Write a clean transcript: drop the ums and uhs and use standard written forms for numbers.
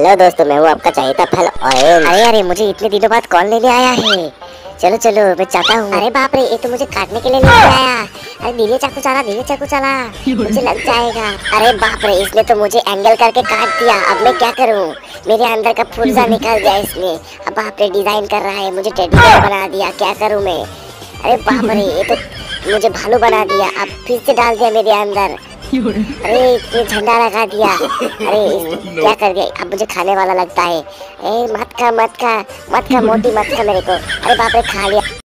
Hello दोस्तों, मैं हूँ आपका चहेता फल ऑरेंज। अरे मुझे इतने दिनों बाद कौन लेने आया है? चलो चलो मैं चाहता हूँ। अरे बाप रे, ये तो मुझे काटने के लिए लेके आया। अरे धीरे चाकू चला, धीरे चाकू चला, मुझे लग जाएगा। अरे बाप रे, इसने तो मुझे एंगल करके काट दिया। अब मैं क्या करूँ? मेरे अंदर का पुर्जा निकाल दिया इसने। अब बाप रे, डिजाइन कर रहा है, मुझे टेडी बेयर बना दिया। क्या करूँ मैं? अरे बाप रे, ये तो मुझे भालू बना दिया। अब फिर से डाल दिया मेरे अंदर। अरे ये झंडा लगा दिया। अरे क्या कर गए? अब मुझे खाने वाला लगता है। ए मत खा मत खा मत खा, मोटी मत खा मेरे को। अरे बाप रे, खा लिया।